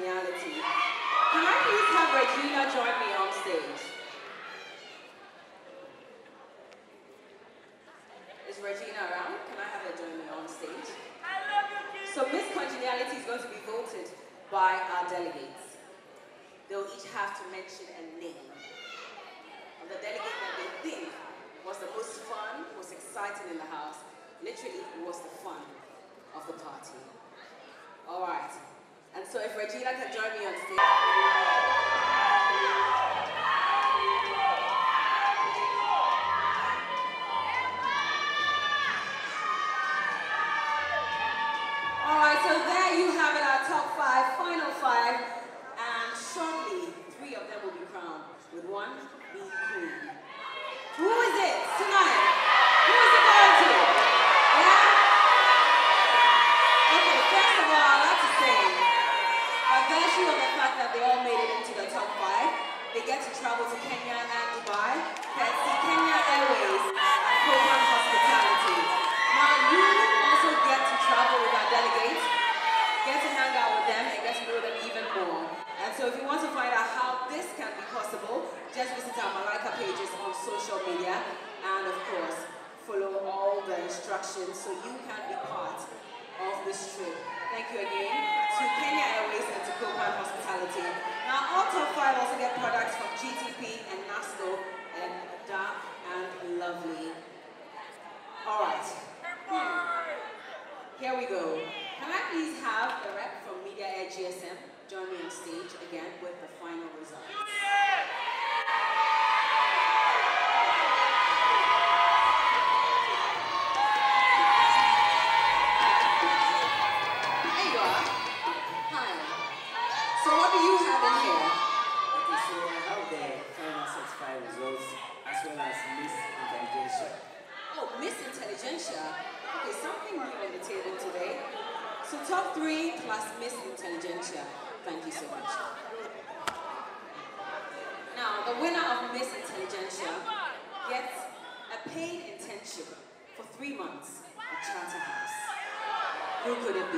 congeniality. Can I please have Regina join me on stage? Is Regina around? Can I have her join me on stage? I love you, kids. So Miss Congeniality is going to be voted by our delegates. They'll each have to mention a name of the delegate that they think was the most fun, most exciting in the house. Literally, it was the fun of the party. All right. And so if Regina can join me on stage. All right, so there you have it, our top 5, final 5. And shortly, 3 of them will be crowned, with 1 being queen. Who is it tonight? Who is it going to? Yeah? Okay, first of all, I'd like to say, by virtue of the fact that they all made it into the top 5, they get to travel to Kenya and Dubai, courtesy Kenya Airways and Program Hospitality. Now, you also get to travel with our delegates, get to hang out with them, and get to know them even more. And so if you want to find out how this can be possible, just visit our Malaika pages on social media, and of course, follow all the instructions so you can be part of this trip. Thank you again to Kenya Airways and to Ghkwaku Hospitality. Now, all top 5 also get products from GTP and NASCO and Dark and Lovely. All right. Here we go. Can I please have the rep from Media Air GSM join me on stage again with the final results? There you are. Hi. So what do you have in here? Okay, so I have the final certified results as well as Miss Intelligentsia. Oh, Miss Intelligentsia. Okay, something new on the table today. So top 3 plus Miss Intelligentsia. Thank you so much. Now, the winner of Miss Intelligentsia gets a paid internship for 3 months at Charterhouse. Who could it be?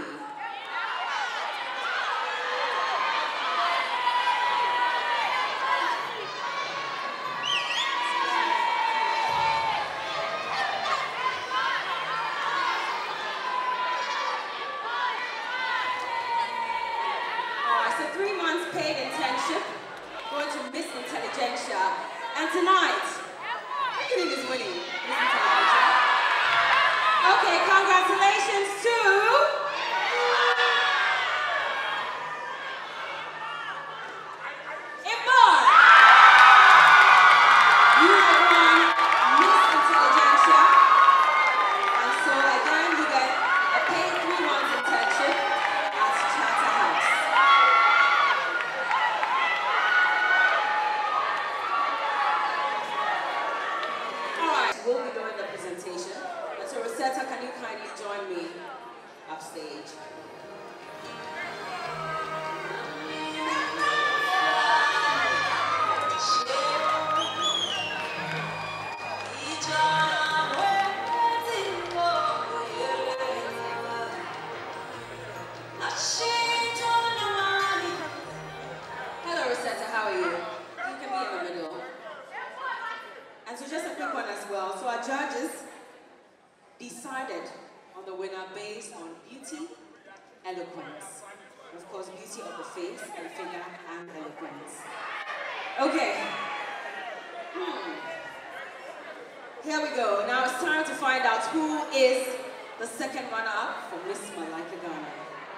So 3 months paid internship, going to Miss Intelligentsia. And tonight, who do you think is winning Miss Intelligentsia? Okay, congratulations to... Imbar! You have won Miss Intelligentsia. And so again, you get a paid 3 months internship at Charterhouse. We'll be doing the presentation. And so Rosetta, can you kindly join me upstage? Hello Rosetta, how are you? You can be in the middle. And so just a quick one as well. So our judges decided on the winner based on beauty, eloquence. And of course, beauty of the face and figure and eloquence. Okay. Here we go. Now it's time to find out who is the second runner-up for Miss Malaika Ghana.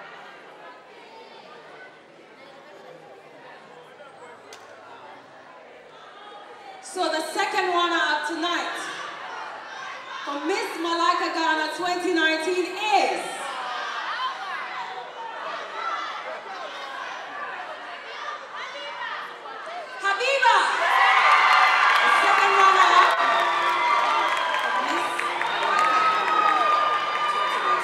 So the second runner-up tonight for Miss Malaika Ghana 2019 is... Habiba! The second runner-up for Miss Malaika Ghana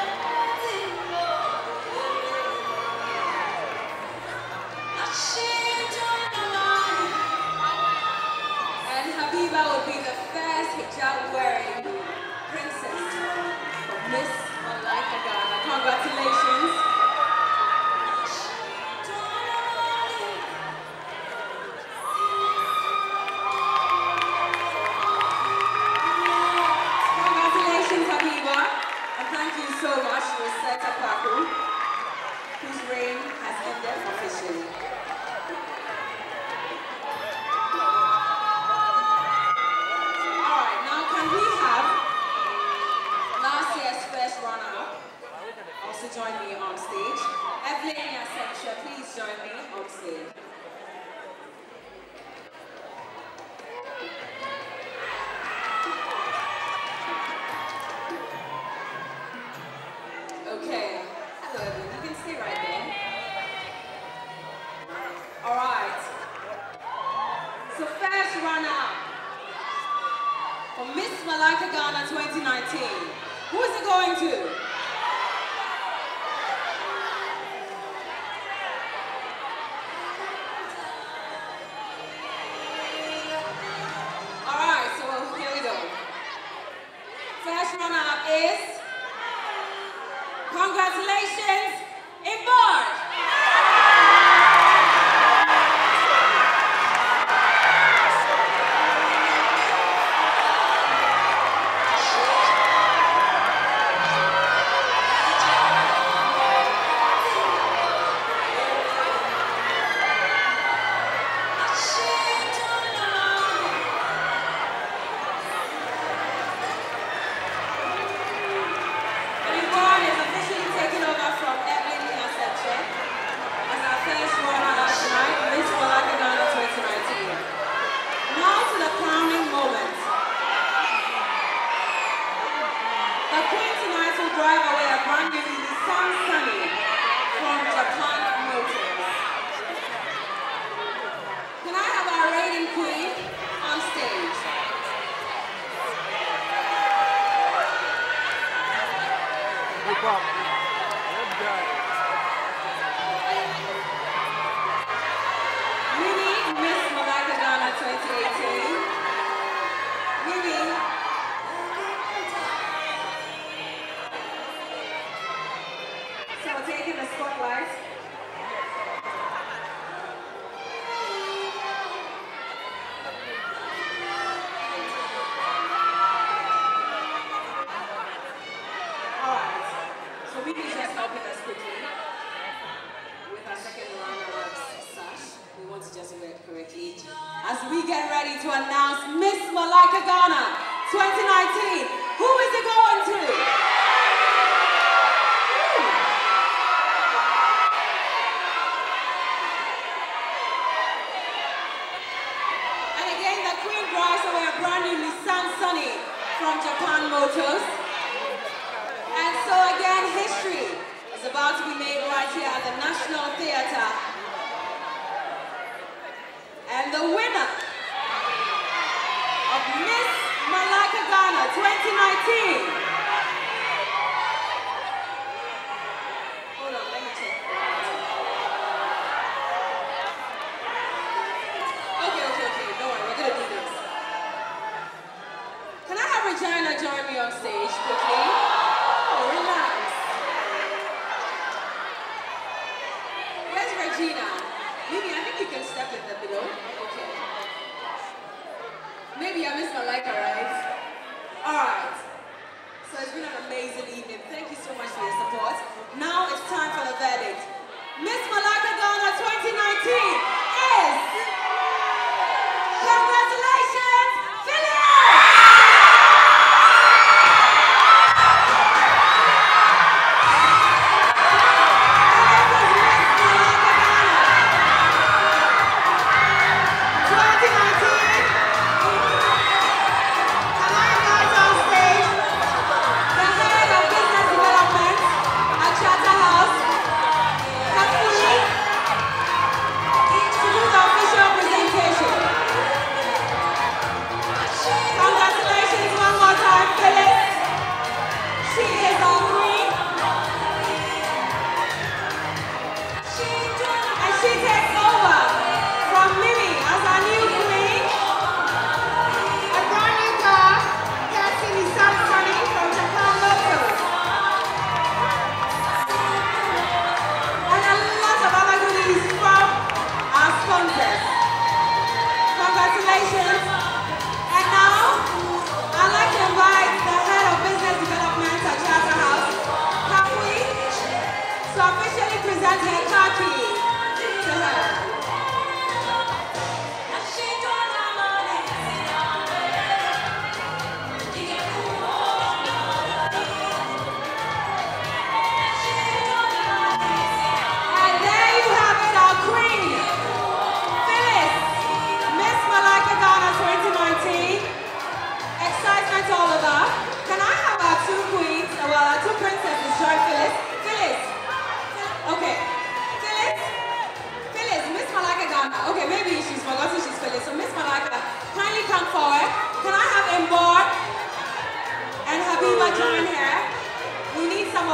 2019. Congratulations. Congratulations, Habiba. And thank you so much to Ghkwaku, whose reign has ended officially. Alright, now can we have last year's first runner-up also join me on stage? Evelyn and Yaseksha, please join me on stage. Okay. Hello, Evelyn. You can stay right there. All right. So first runner-up for Miss Malaika Ghana 2019. Who is it going to? All right. So here we go. First runner-up is. Congratulations, Ibarj! Taking the spotlight. Alright, so Mimi's just helping us quickly with our second runner-up sash. We want to just wear it correctly. As we get ready to announce Miss Malaika Ghana 2019. Who is it going to? From Japan Motors. And so again, history is about to be made right here at the National Theatre. And the winner of Miss Malaika Ghana 2019. Hold on, let me check. Okay, don't worry, we're gonna do this. Can I have Regina join me on stage quickly? Oh, relax. Where's Regina? Maybe I think you can step in the middle. Okay. Maybe I missed Malaika, right? Alright.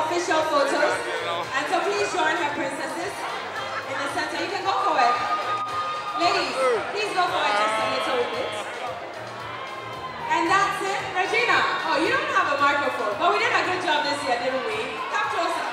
official photos. And so please join her princesses in the center. You can go for it. Ladies, please go for it just a little bit. And that's it. Regina, oh, you don't have a microphone, but we did a good job this year, didn't we? Come closer.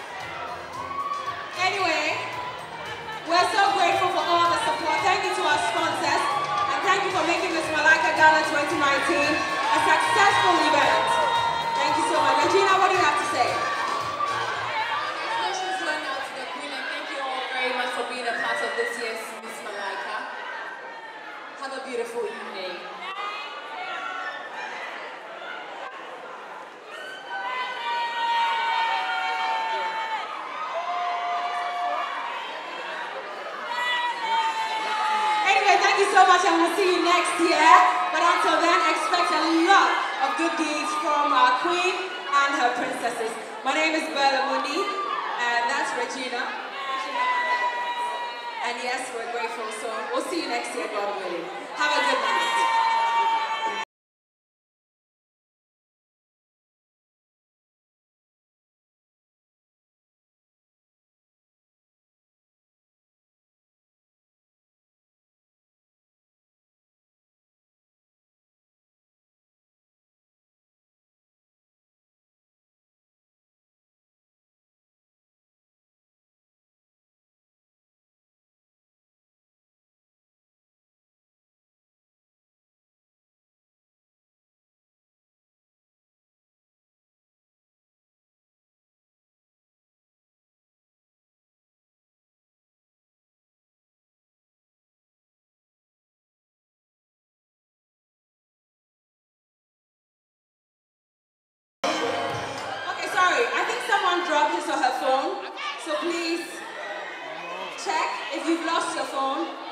Anyway, we're so grateful for all the support. Thank you to our sponsors, and thank you for making this Malaika Gala 2019 a successful event. Thank you so much. Regina, what do you have to say? Congratulations going out to the Queen, and thank you all very much for being a part of this year's Miss Malaika. Have a beautiful evening. Thank you so much, and we'll see you next year. But until then, expect a lot of good deeds from our Queen and her princesses. My name is Bella Mundi, and that's Regina. And yes, we're grateful, so we'll see you next year, God willing. Have a good night. I think someone dropped his or her phone, so please check if you've lost your phone.